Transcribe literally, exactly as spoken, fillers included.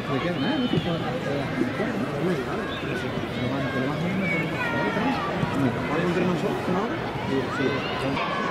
¿De qué? Nada, no sé qué. Lo más, lo más, ¿Algo entre nosotros ahora? Sí, sí.